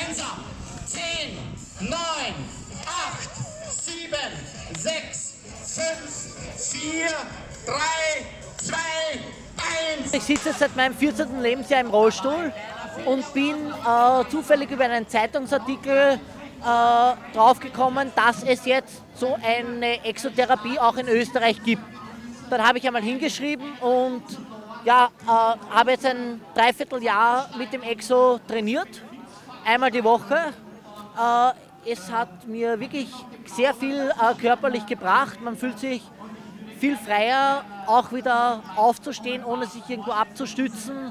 Gemeinsam. 10, 9, 8, 7, 6, 5, 4, 3, 2, 1. Ich sitze jetzt seit meinem 14. Lebensjahr im Rollstuhl und bin zufällig über einen Zeitungsartikel draufgekommen, dass es jetzt so eine Exotherapie auch in Österreich gibt. Dann habe ich einmal hingeschrieben und ja, habe jetzt ein Dreivierteljahr mit dem Exo trainiert, einmal die Woche. Es hat mir wirklich sehr viel körperlich gebracht. Man fühlt sich viel freier, auch wieder aufzustehen, ohne sich irgendwo abzustützen.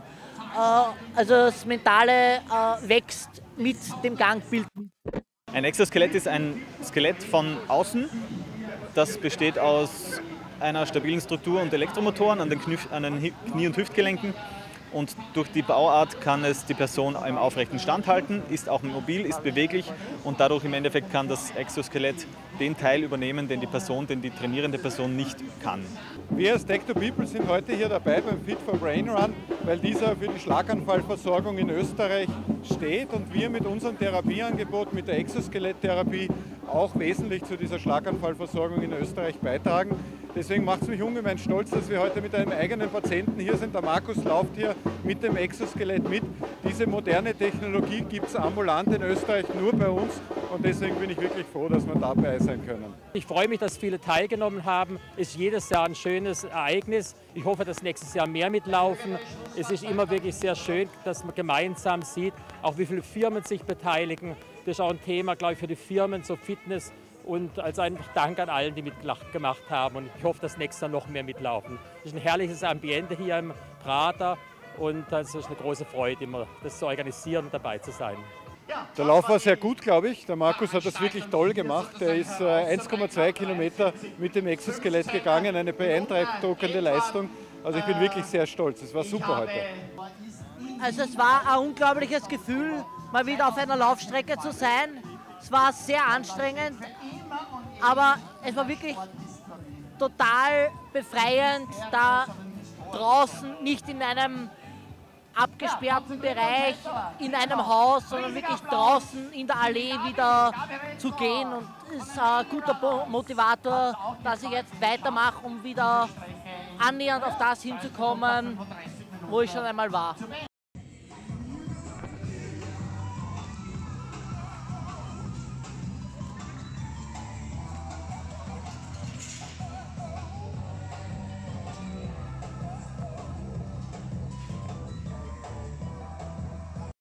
Also das Mentale wächst mit dem Gangbild. Ein Exoskelett ist ein Skelett von außen. Das besteht aus einer stabilen Struktur und Elektromotoren an den Knie- und Hüftgelenken. Und durch die Bauart kann es die Person im aufrechten Stand halten, ist auch mobil, ist beweglich und dadurch im Endeffekt kann das Exoskelett den Teil übernehmen, den die trainierende Person nicht kann. Wir als Tech2People sind heute hier dabei beim Fit for Brain Run, weil dieser für die Schlaganfallversorgung in Österreich steht und wir mit unserem Therapieangebot, mit der Exoskeletttherapie auch wesentlich zu dieser Schlaganfallversorgung in Österreich beitragen. Deswegen macht es mich ungemein stolz, dass wir heute mit einem eigenen Patienten hier sind. Der Markus läuft hier mit dem Exoskelett mit. Diese moderne Technologie gibt es ambulant in Österreich nur bei uns und deswegen bin ich wirklich froh, dass wir dabei sein können. Ich freue mich, dass viele teilgenommen haben. Es ist jedes Jahr ein schönes Ereignis. Ich hoffe, dass nächstes Jahr mehr mitlaufen. Es ist immer wirklich sehr schön, dass man gemeinsam sieht, auch wie viele Firmen sich beteiligen. Das ist auch ein Thema, glaube ich, für die Firmen, so Fitness. Und also einfach Dank an allen, die mitgemacht haben. Und ich hoffe, dass nächstes Jahr noch mehr mitlaufen. Es ist ein herrliches Ambiente hier im Prater und es ist eine große Freude, immer das zu organisieren und dabei zu sein. Der Lauf war sehr gut, glaube ich. Der Markus hat das wirklich toll gemacht. Er ist 1,2 Kilometer mit dem Exoskelett gegangen, eine beeindruckende Leistung. Also ich bin wirklich sehr stolz. Es war super heute. Also es war ein unglaubliches Gefühl, mal wieder auf einer Laufstrecke zu sein. Es war sehr anstrengend, aber es war wirklich total befreiend, da draußen nicht in einem abgesperrten Bereich, in einem Haus, sondern wirklich draußen in der Allee wieder zu gehen. Und es ist ein guter Motivator, dass ich jetzt weitermache, um wieder annähernd auf das hinzukommen, wo ich schon einmal war.